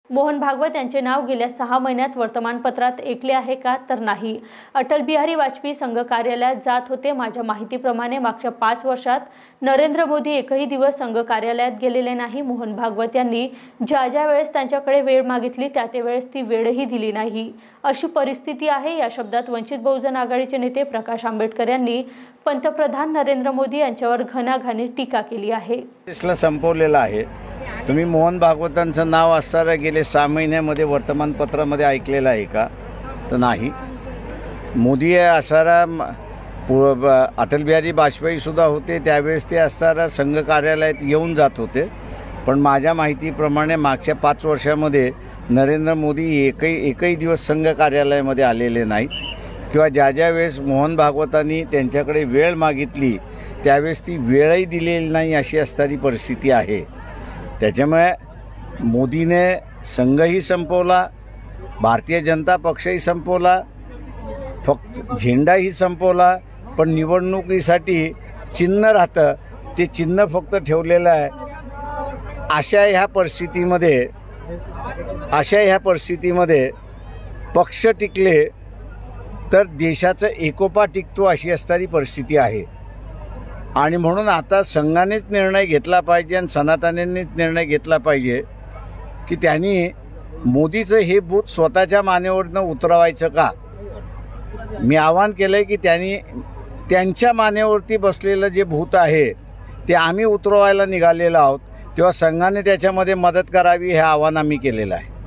मोहन भागवत यांचे नाव गेल्या 6 महिन्यात वर्तमानपत्रात ऐकले आहे का? तर नाही। अटल बिहारी वाजपेयी संघ कार्यालयात जात होते। माझ्या माहितीप्रमाणे मागच्या 5 वर्षात नरेंद्र मोदी एकही दिवस संघ कार्यालयात गेलेले नाही। मोहन भागवत यांनी ज्या वेळेस त्यांच्याकडे वेळ मागितली त्या वेळेस ती वेळही दिली नाही, अशी परिस्थिती आहे। या शब्दात वंचित बहुजन आघाडीचे नेते प्रकाश आंबेडकर यांनी पंतप्रधान नरेंद्र मोदी यांच्यावर घणाघाणी टीका केली आहे। इसला संपवलेला आहे। तुम्ही मोहन भागवतांचं नाव असताना गेले 6 महिन्यामध्ये वर्तमानपत्रामध्ये ऐकलेलं आहे का? तर नाही। मोदी असताना अटल बिहारी वाजपेयी सुद्धा होते, त्यावेळेस ते असताना संघ कार्यालयात येऊन जात होते। पण माझ्या माहितीप्रमाणे मागच्या 5 वर्षामध्ये नरेंद्र मोदी एकही दिवस संघ कार्यालयामध्ये आलेले नाहीत किंवा ज्या वेळेस मोहन भागवतांनी त्यांच्याकडे वेळ मागितली त्यावेळेस ती वेळही दिलेली नाही, अशी असणारी परिस्थिती आहे। त्याच्यामुळे मोदीने संघही संपवला, भारतीय जनता पक्षही संपवला, फक्त झेंडाही संपवला, पण निवडणुकीसाठी चिन्ह राहतं, ते चिन्ह फक्त ठेवलेलं आहे। अशा ह्या परिस्थितीमध्ये पक्ष टिकले तर देशाचा एकोपा टिकतो, अशी असणारी परिस्थिती आहे। आणि म्हणून आता संघानेच निर्णय घेतला पाहिजे आणि सनातनींनीच निर्णय घेतला पाहिजे की त्यांनी मोदीचं हे भूत स्वतःच्या मानेवरनं उतरवायचं का। मी आवाहन केलं आहे की त्यांनी त्यांच्या मानेवरती बसलेलं जे भूत आहे ते आम्ही उतरवायला निघालेलो आहोत, तेव्हा संघाने त्याच्यामध्ये मदत करावी, हे आवाहन आम्ही केलेलं आहे।